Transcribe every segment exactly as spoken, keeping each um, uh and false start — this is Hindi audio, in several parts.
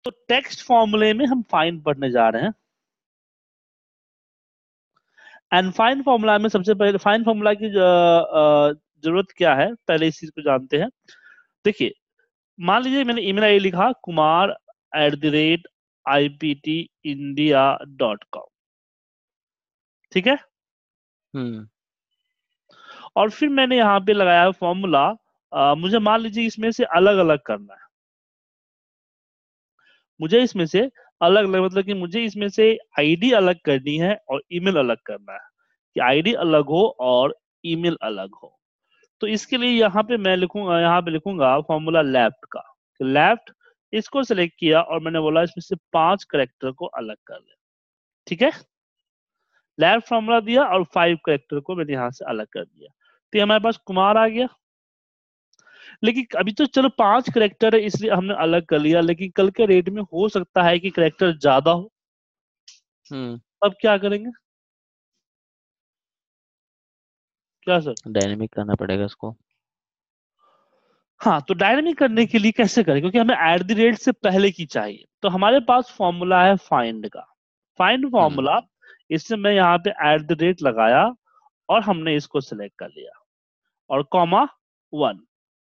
तो टेक्स्ट फॉर्मूले में हम फाइंड पढ़ने जा रहे हैं। एंड फाइंड फॉर्मूला में सबसे पहले फाइंड फॉर्मूला की जरूरत क्या है, पहले इस चीज को जानते हैं। देखिए, मान लीजिए मैंने ईमेल आई लिखा Kumar at the rate I P T India dot com, ठीक है। हम्म और फिर मैंने यहाँ पे लगाया फॉर्मूला, मुझे मान लीजिए इसमें से अलग अलग करना है, मुझे इसमें से अलग अलग मतलब कि मुझे इसमें से आईडी अलग करनी है और ईमेल अलग करना है, कि आईडी अलग हो और ईमेल अलग हो। तो इसके लिए यहाँ पे मैं लिखूंगा, यहाँ पे लिखूंगा फॉर्मूला लेफ्ट का। लेफ्ट इसको सेलेक्ट किया और मैंने बोला इसमें से पांच करेक्टर को अलग कर ले, ठीक है। लेफ्ट फॉर्मूला दिया और फाइव करेक्टर को मैंने यहाँ से अलग कर दिया, तो हमारे पास कुमार आ गया। लेकिन अभी तो चलो पांच करेक्टर है इसलिए हमने अलग कर लिया, लेकिन कल के रेट में हो सकता है कि करेक्टर ज्यादा हो, हम्म अब क्या करेंगे? क्या सर? डायनेमिक करना पड़ेगा इसको। हाँ, तो डायनेमिक करने के लिए कैसे करें, क्योंकि हमें एट द रेट से पहले की चाहिए। तो हमारे पास फॉर्मूला है फाइंड का, फाइंड हम्म फॉर्मूला। इससे मैं यहाँ पे एट द रेट लगाया और हमने इसको सिलेक्ट कर लिया और कॉमा वन।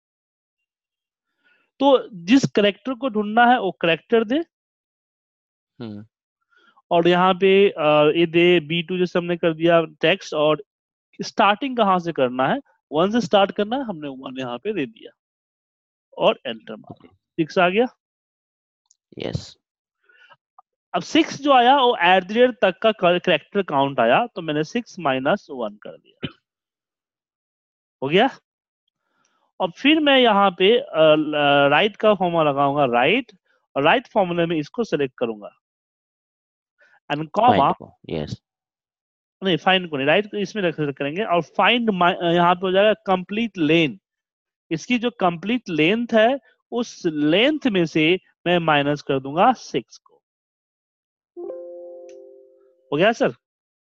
तो जिस करेक्टर को ढूंढना है वो करेक्टर दे, हम्म और यहाँ पे अ, ये दे बी टू जैसे हमने कर दिया टेक्स्ट, और स्टार्टिंग कहाँ से करना है, वन से स्टार्ट करना है, हमने वन यहाँ पे दे दिया और एंटर मार, सिक्स आ गया। यस अब सिक्स जो आया वो एट द रेट तक का करेक्टर काउंट आया, तो मैंने सिक्स माइनस वन कर दिया, हो गया। और फिर मैं यहाँ पे राइट का फॉर्मूला लगाऊंगा, राइट, और राइट फॉर्मूले में इसको सेलेक्ट करूंगा एंड कॉमा, फाइंड को यस नहीं फाइंड को नहीं, राइट को इसमें रख करेंगे। और फाइंड यहाँ पे हो जाएगा कंप्लीट लेंथ, इसकी जो कंप्लीट लेंथ है उस लेंथ में से मैं माइनस कर दूंगा सिक्स को, हो गया सर।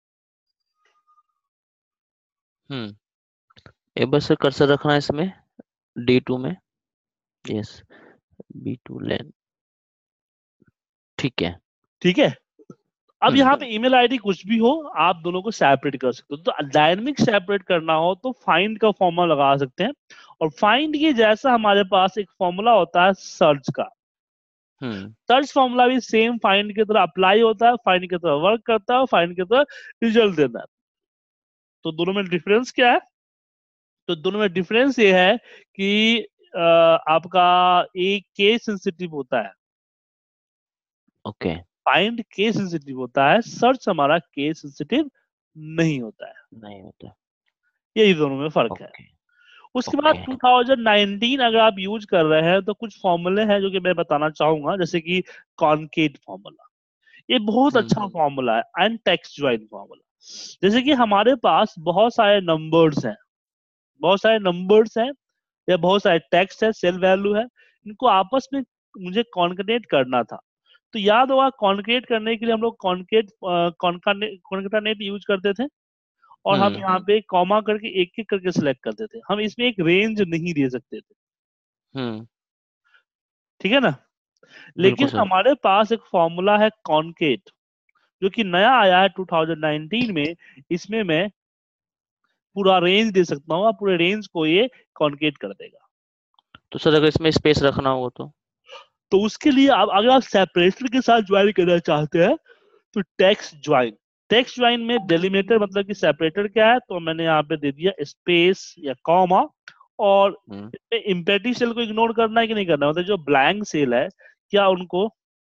हम्म एक बार से कर्सर रखना है इसमें डी टू में। यस बी टू लेन ठीक है। ठीक है। अब हम्म यहाँ पे ईमेल आईडी कुछ भी हो, आप दोनों को सेपरेट कर सकते हो। तो डायनेमिक सेपरेट करना हो तो फाइंड का फॉर्मूला लगा सकते हैं। और फाइंड के जैसा हमारे पास एक फॉर्मूला होता है सर्च का, हम्म सर्च फॉर्मूला भी सेम फाइंड की तरह अप्लाई होता है, फाइंड की तरह वर्क करता है, फाइंड की तरह रिजल्ट देता है। तो दोनों में डिफरेंस क्या है? तो दोनों में डिफरेंस ये है कि अ, आपका एक केस सेंसिटिव होता है, ओके फाइंड केस सेंसिटिव होता है, सर्च हमारा केस सेंसिटिव नहीं होता है। नहीं होता। यही दोनों में फर्क है। ओके उसके बाद ओके टू थाउजेंड नाइनटीन अगर आप यूज कर रहे हैं तो कुछ फॉर्मूले हैं जो कि मैं बताना चाहूंगा, जैसे कि कॉनकेट फॉर्मूला, ये बहुत हम्म अच्छा फॉर्मूला है। एंड टेक्स्ट ज्वाइन फॉर्मूला, जैसे कि हमारे पास बहुत सारे नंबर्स हैं, बहुत सारे नंबर्स हैं या बहुत सारे टेक्स्ट है, सेल वैल्यू है, इनको आपस में मुझे कॉन्केटेट करना था। तो याद होगा कॉन्केट करने के लिए हम लोग कॉन्केट कॉन्केटानेट यूज करते थे, और हम हम्म यहाँ पे कॉमा करके एक एक करके सिलेक्ट करते थे, हम इसमें एक रेंज नहीं दे सकते थे, हम्म ठीक है ना। बिल्कुल लेकिन सर। हमारे पास एक फॉर्मूला है कॉन्केट, जो कि नया आया है टू थाउजेंड नाइनटीन में। इसमें मैं पूरा रेंज दे सकता हूँ, पूरे रेंज को ये कॉन्केट कर देगा। तो सर अगर इसमें स्पेस रखना हो तो? तो उसके लिए आप अगर आप सेपरेटर के साथ ज्वाइन करना चाहते हैं तो टेक्स्ट ज्वाइन, टेक्स्ट ज्वाइन में डेलिमिटर मतलब कि सेपरेटर क्या है, तो मैंने यहाँ पे दे दिया स्पेस या कॉमा। और हम्म इम्पेटिव सेल को इग्नोर करना है कि नहीं करना, मतलब जो ब्लैंक सेल है क्या उनको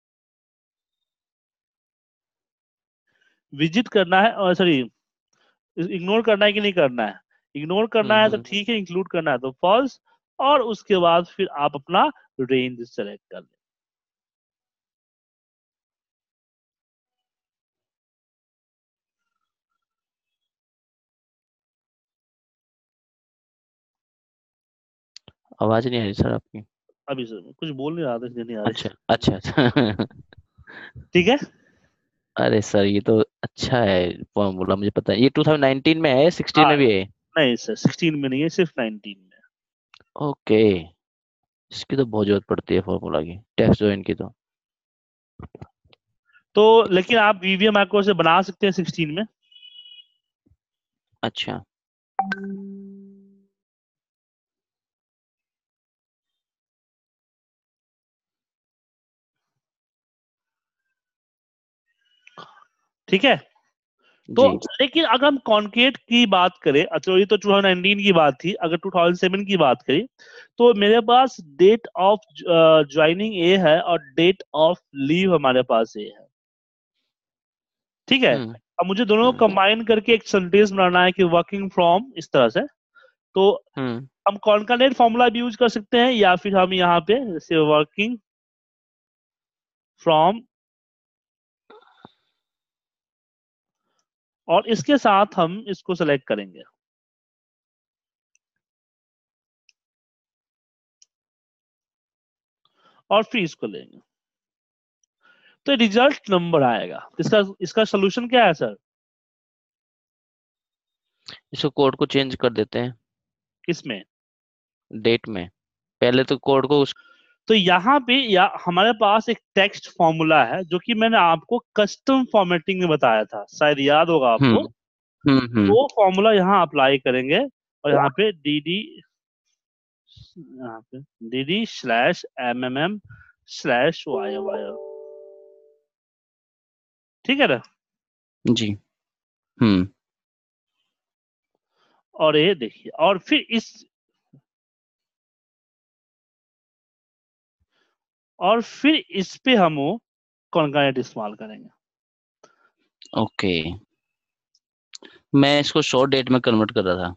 विजिट करना है, और सॉरी इग्नोर करना है कि नहीं करना है। इग्नोर करना हम्म है तो हम्म ठीक है, इंक्लूड करना है तो फॉल्स। और उसके बाद फिर आप अपना रेंज सेलेक्ट कर लें। आवाज नहीं आ रही सर आपकी। अभी सर कुछ बोल नहीं रहा था इसलिए नहीं आ अच्छा रही। अच्छा अच्छा ठीक है। अरे सर ये तो अच्छा है फॉर्मूला, मुझे पता है। ये टू थाउजेंड नाइनटीन में है, सिक्सटीन हाँ, में भी है? नहीं सर सिक्सटीन में नहीं है, सिर्फ नाइनटीन में। ओके। इसकी तो बहुत जरूरत पड़ती है फॉर्मूला की, टेक्स्ट ज्वाइन की तो। तो लेकिन आप वीवीएम मैक्रो से बना सकते हैं सिक्सटीन में। अच्छा, ठीक है। तो जी। लेकिन अगर हम कॉन्केट की बात करें, अच्छा ये तो टू थाउजेंड नाइनटीन की बात थी, अगर टू थाउजेंड सेवन की बात करें तो मेरे पास डेट ऑफ ज्वाइनिंग ए है और डेट ऑफ लीव हमारे पास ए है। ठीक है। हम्म अब मुझे दोनों को हम्म कंबाइन करके एक सेंटेंस बनाना है कि वर्किंग फ्रॉम इस तरह से। तो हम्म हम कॉन्कानेट फॉर्मूला भी यूज कर सकते हैं या फिर हम यहाँ पे जैसे वर्किंग फ्रॉम, और इसके साथ हम इसको सेलेक्ट करेंगे और फिर इसको लेंगे तो रिजल्ट नंबर आएगा। इसका इसका सोल्यूशन क्या है सर? इसको कोड को चेंज कर देते हैं किसमें? डेट में। पहले तो कोड को उस तो यहाँ पे या हमारे पास एक टेक्स्ट फॉर्मूला है जो कि मैंने आपको कस्टम फॉर्मेटिंग में बताया था, शायद याद होगा हम्म आपको। हम्म हम्म वो फॉर्मूला यहाँ अप्लाई करेंगे और यहाँ पे डी डी, यहाँ पे D D slash M M M slash Y Y. ठीक है ना? जी। हम्म और ये देखिए, और फिर इस और फिर इस पे हम वो कॉन्कानेट इस्तेमाल करेंगे। ओके, मैं इसको शॉर्ट डेट में कन्वर्ट कर रहा था।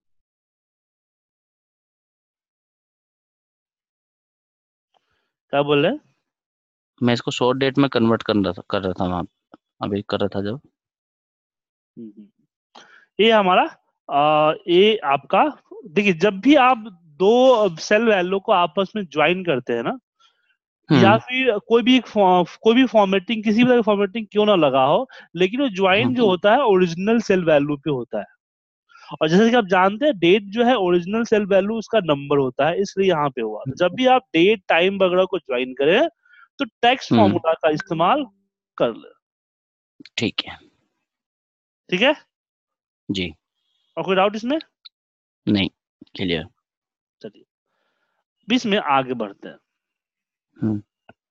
क्या बोल रहे हैं? मैं इसको शॉर्ट डेट में कन्वर्ट कर रहा था कर रहा था वहाँ, अभी कर रहा था जब। हम्म, हम्म। ये हमारा आ, ये आपका, देखिए जब भी आप दो सेल वैल्यू को आपस में ज्वाइन करते हैं ना, या हम्म फिर कोई भी एक फॉ- कोई भी फॉर्मेटिंग, किसी भी तरह की फॉर्मेटिंग क्यों ना लगा हो, लेकिन वो ज्वाइन जो हम्म होता है ओरिजिनल सेल वैल्यू पे होता है। और जैसे कि आप जानते हैं डेट जो है ओरिजिनल सेल वैल्यू उसका नंबर होता है, इसलिए यहाँ पे हुआ। तो जब भी आप डेट टाइम वगैरह को ज्वाइन करें तो टेक्स्ट हम्म फॉर्मूला का इस्तेमाल कर ले। ठीक है। ठीक है। जी। और कोई डाउट इसमें? नहीं, क्लियर। चलिए बीस में आगे बढ़ते हैं। हम्म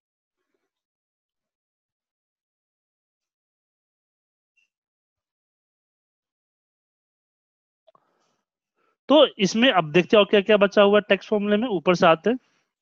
तो इसमें अब देखते हैं और क्या क्या बचा हुआ है टेक्स्ट फॉर्मूले में। ऊपर से आते हैं,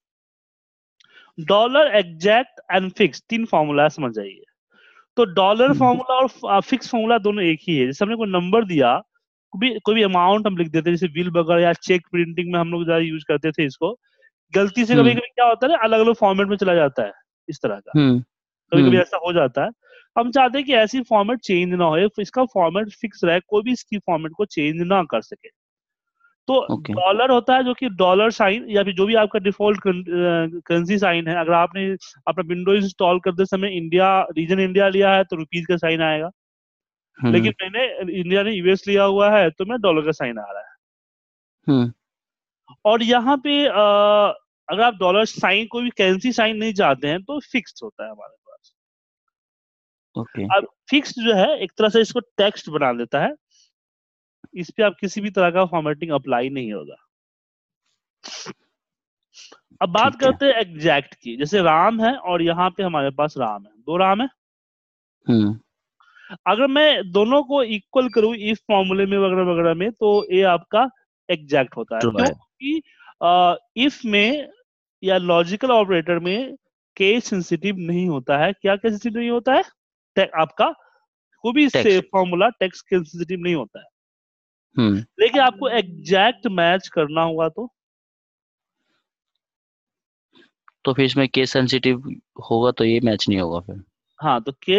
डॉलर एग्जैक्ट एंड फिक्स, तीन फॉर्मूला समझ जाइए। तो डॉलर हम्म फॉर्मूला और फिक्स फॉर्मूला दोनों एक ही है। जैसे हमने कोई नंबर दिया, कोई भी कोई भी अमाउंट हम लिख देते हैं, जैसे बिल वगैरह या चेक प्रिंटिंग में हम लोग ज्यादा यूज करते थे इसको। गलती से कभी हम्म कभी क्या होता है ना, अलग अलग फॉर्मेट में चला जाता है इस तरह का। हम्म कभी कभी हम्म ऐसा हो जाता है। हम चाहते हैं कि ऐसी फॉर्मेट चेंज ना हो, इसका फॉर्मेट फिक्स रहे, कोई भी इसकी फॉर्मेट को चेंज ना कर सके। तो ओके। डॉलर होता है जो कि डॉलर साइन या फिर जो भी आपका डिफॉल्ट करेंसी साइन है। अगर आपने अपना विंडोज इंस्टॉल करते समय इंडिया, रीजन इंडिया लिया है तो रुपीज का साइन आएगा। लेकिन हम्म मैंने इंडिया ने यूएस लिया हुआ है तो मैं डॉलर का साइन आ रहा है। हम्म और यहाँ पे अ, अगर आप डॉलर साइन, कोई भी करेंसी साइन नहीं चाहते हैं तो फिक्स होता है हमारे पास। ओके। अब फिक्स जो है एक तरह से इसको टेक्स्ट बना देता है, इस पे आप किसी भी तरह का फॉर्मेटिंग अप्लाई नहीं होगा। अब बात ठीक है। करते हैं एग्जैक्ट की। जैसे राम है और यहाँ पे हमारे पास राम है, दो राम है। हम्म अगर मैं दोनों को इक्वल करूं इफ फॉर्मूले में वगैरह वगैरह में, तो ये आपका एग्जैक्ट होता है। ट्रू क्यों? है। क्योंकि इफ में या लॉजिकल ऑपरेटर में केस सेंसिटिव नहीं होता है। क्या केस सेंसिटिव नहीं होता है? टे- आपका कोई भी से text. Formula text case sensitive नहीं होता है। हम्म लेकिन आपको एग्जैक्ट मैच करना हुआ तो, तो फिर इसमें केस सेंसिटिव होगा तो ये मैच नहीं होगा फिर। हाँ तो के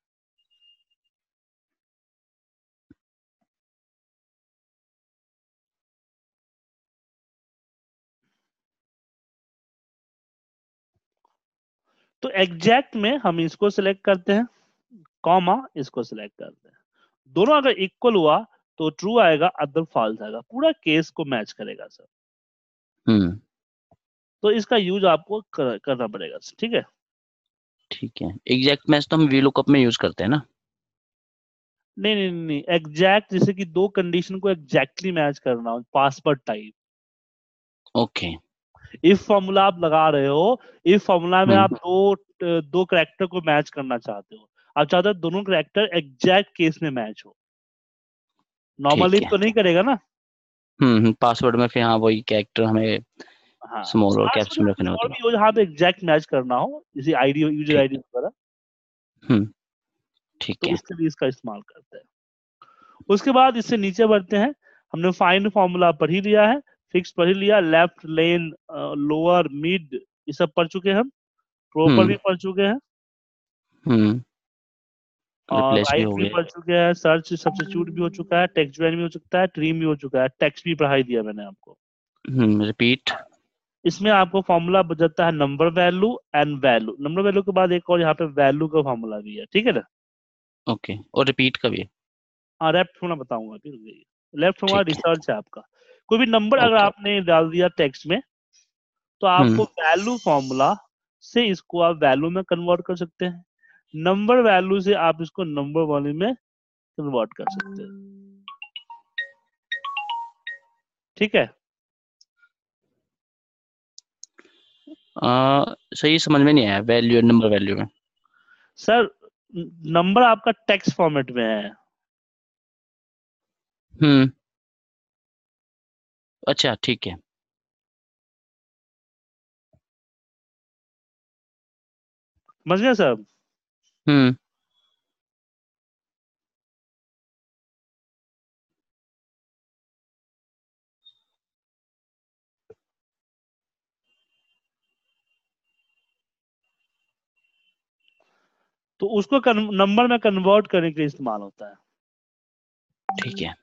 तो एग्जैक्ट में हम इसको सिलेक्ट करते हैं, कॉमा इसको सिलेक्ट करते हैं। दोनों अगर इक्वल हुआ तो ट्रू आएगा, अदर फॉल्स आएगा। पूरा केस को मैच करेगा सर। हम्म तो इसका यूज आपको कर, करना पड़ेगा। ठीक है। ठीक है, एग्जैक्ट मैच तो हम वी लुकअप में यूज करते हैं ना। नहीं नहीं नहीं, एग्जैक्ट जैसे कि दो कंडीशन को एग्जैक्टली मैच करना हो, password type. Okay. If formula आप लगा रहे हो, इफ फॉर्मूला में हम्म। आप दो दो करेक्टर को मैच करना चाहते हो, आप चाहते हो दोनों करेक्टर एग्जैक्ट केस में मैच हो। नॉर्मल ठीक इफ है। तो नहीं करेगा ना। हम्म पासवर्ड में फिर हाँ वही कैरेक्टर हमें हाँ, स्मॉल और कैप्स पासवर्ड में में रखने कुछ होते और हैं। भी हो जहाँ पे एग्जैक्ट मैच करना हो, जैसे आईडी यूजर ठीक आईडी है। वगैरह, हम्म ठीक तो है। उसके लिए इसका इस्तेमाल करते हैं। उसके बाद इससे नीचे बढ़ते हैं। हमने फाइंड फॉर्मूला पढ़ ही लिया है, फिक्स पढ़ ही लिया, लेफ्ट लेन लोअर मिड ये सब पढ़ चुके हैं हम, प्रॉपर हम्म भी पढ़ चुके हैं, हम्म और रिप्लेस भी राइट हो भी गया। पढ़ चुके हैं, सर्च सब्स्टिट्यूट भी हो चुका है, टेक्स्ट ज्वाइन भी हो चुका है, ट्रीम भी हो चुका है, टेक्स्ट भी पढ़ाई दिया मैंने आपको। हम्म रिपीट। इसमें आपको फॉर्मूला बचता है number value and value. Number value के बाद एक और यहाँ पे वैल्यू का फॉर्मूला भी है, ठीक है ना। ओके, और रिपीट का भी है। हाँ, लेफ्ट होना बताऊंगा फिर। लेफ्ट हमारा ठीक है। रिसर्च है आपका। कोई भी नंबर अगर ओके। आपने डाल दिया टेक्स्ट में, तो आपको हम्म वैल्यू फॉर्मूला से इसको आप वैल्यू में कन्वर्ट कर सकते हैं, नंबर वैल्यू से आप इसको नंबर वैल्यू में कन्वर्ट कर सकते हैं, ठीक है। आ, सही समझ में नहीं आया वैल्यू नंबर वैल्यू में। सर, नंबर आपका टेक्स्ट फॉर्मेट में है। हम्म अच्छा ठीक है। समझ गए सर। हम्म तो उसको नंबर में कन्वर्ट करने के लिए इस्तेमाल होता है। ठीक है।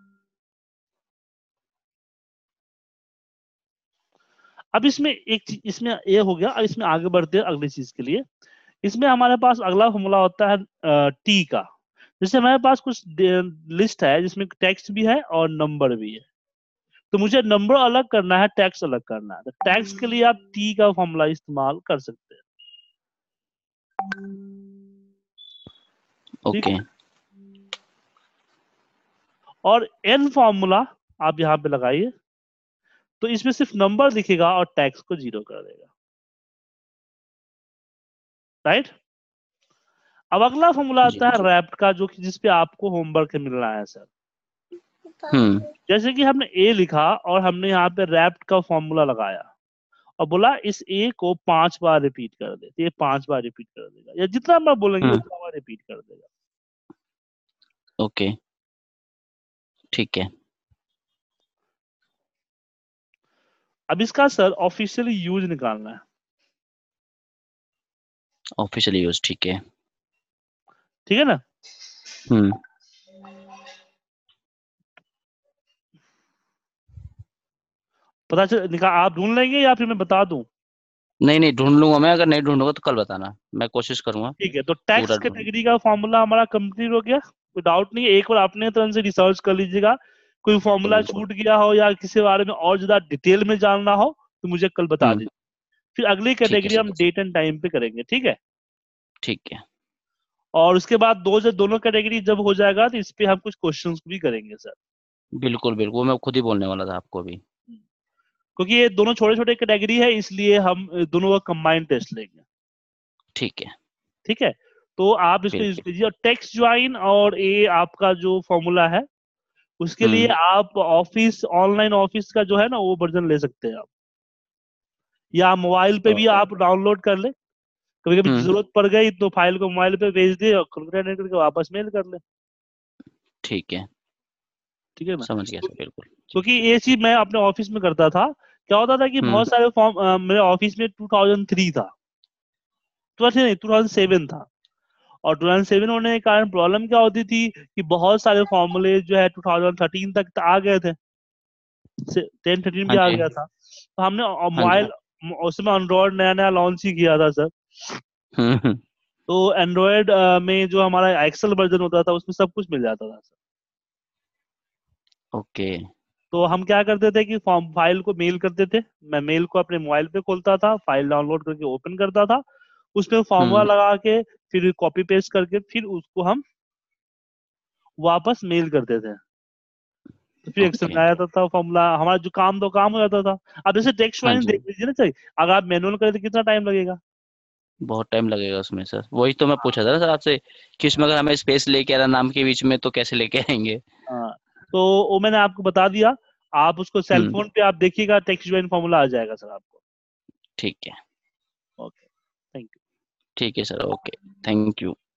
अब इसमें एक चीज इसमें ये हो गया, अब इसमें आगे बढ़ते हैं अगली चीज के लिए। इसमें हमारे पास अगला फॉर्मूला होता है टी का। जैसे हमारे पास कुछ लिस्ट है जिसमें टेक्स्ट भी है और नंबर भी है, तो मुझे नंबर अलग करना है, टैक्स अलग करना है, तो टैक्स के लिए आप टी का फॉर्मूला इस्तेमाल कर सकते हैं, ठीक ओके। है। और एन फॉर्मूला आप यहाँ पे लगाइए, तो इसमें सिर्फ नंबर दिखेगा और टैक्स को जीरो कर देगा, राइट। अब अगला फॉर्मूला जी। आता है रैप्ट का, जो कि जिसपे आपको होमवर्क मिलना है सर। हम्म जैसे कि हमने ए लिखा और हमने यहाँ पे रैप्ट का फॉर्मूला लगाया और बोला इस ए को पांच बार रिपीट कर दे, तो ये पांच बार रिपीट कर देगा, या जितना बार बोलेंगे हम्म उतना बार रिपीट कर देगा। ओके ठीक है। अब इसका सर ऑफिशियली यूज निकालना है, ऑफिशियल यूज ठीक है। ठीक है ना। हम्म पता चल निकाल, आप ढूंढ लेंगे या फिर मैं बता दूं। नहीं नहीं ढूंढ लूंगा मैं, अगर नहीं ढूंढूंगा तो कल बताना, मैं कोशिश करूंगा ठीक है, तो टैक्स पूरा ढूंढ। कैटेगरी का फॉर्मूला हमारा कंप्लीट हो गया, कोई डाउट नहीं है। एक बार अपने तरफ से रिसर्च कर लीजिएगा, कोई बिल्कुल फॉर्मूला बिल्कुल। छूट गया हो या किसी बारे में और ज्यादा डिटेल में जानना हो तो मुझे कल बता हम्म दीजिए। फिर अगली ठीक है कैटेगरी सर। हम डेट एंड टाइम पे करेंगे, ठीक है। ठीक है। और उसके बाद दो जब दोनों कैटेगरी जब हो जाएगा तो इस पे हम कुछ क्वेश्चंस भी करेंगे सर, बिल्कुल बिल्कुल, वो मैं खुद ही बोलने वाला था आपको भी। क्योंकि ये दोनों छोटे छोटे कैटेगरी है, इसलिए हम दोनों का कंबाइंड टेस्ट लेंगे, ठीक है। ठीक है। तो आप इसको यूज बिल्कुल। कीजिए, और टेक्स्ट ज्वाइन और ये आपका जो फॉर्मूला है उसके लिए हम्म आप ऑफिस ऑनलाइन ऑफिस का जो है ना वो वर्जन ले सकते हैं आप, या मोबाइल पे ओ, भी आप डाउनलोड कर ले। कभी कभी हम्म जरूरत पड़ गई तो फाइल को मोबाइल पे भेज दिए और कंप्यूटर करके वापस मेल कर ले, ठीक है। ठीक है ना। समझ गया तो सर बिल्कुल। क्योंकि ये चीज मैं अपने ऑफिस में करता था, क्या होता था कि हम्म बहुत सारे फॉर्म मेरे ऑफिस में टू थाउजेंड थ्री था, तो नहीं टू थाउजेंड सेवन था, और टू थाउजेंड सेवन होने के कारण प्रॉब्लम क्या होती थी कि बहुत सारे फॉर्मूले जो है टू थाउजेंड थर्टीन तक आ गए थे, टेन थर्टीन भी हाँ आ जी। गया था, तो हमने हाँ जी। मोबाइल उसमें एंड्रॉयड नया नया लॉन्च ही किया था सर। हम्म हम्म, तो एंड्रॉयड में जो हमारा एक्सेल वर्जन होता था उसमें सब कुछ मिल जाता था सर। ओके। तो हम क्या करते थे कि फॉर्म फाइल को मेल करते थे, मैं मेल को अपने मोबाइल पे खोलता था, फाइल डाउनलोड करके ओपन करता था, उसमें फॉर्मूला हम्म लगा के फिर कॉपी पेस्ट करके फिर उसको हम वापस मेल करते थे, तो फिर एक्सेल ओके। में आ जाता था फॉर्मूला, हमारा जो काम तो काम हो जाता था। अब जैसे टेक्स्ट हाँ फाइलिंग जी, देख लीजिए ना सर, अगर आप मैनुअल करें तो कितना टाइम लगेगा। बहुत टाइम लगेगा उसमें सर, वही तो मैं पूछा था ना सर आपसे कि उसमें अगर हमें स्पेस लेके आना नाम के बीच में तो कैसे लेके आएंगे। हाँ, तो वो मैंने आपको बता दिया, आप उसको सेल हम्म फोन पे आप देखिएगा, टेक्स्ट ज्वाइन फॉर्मूला आ जाएगा सर आपको। ठीक है। Okay, thank you. ठीक है सर, ओके, थैंक यू।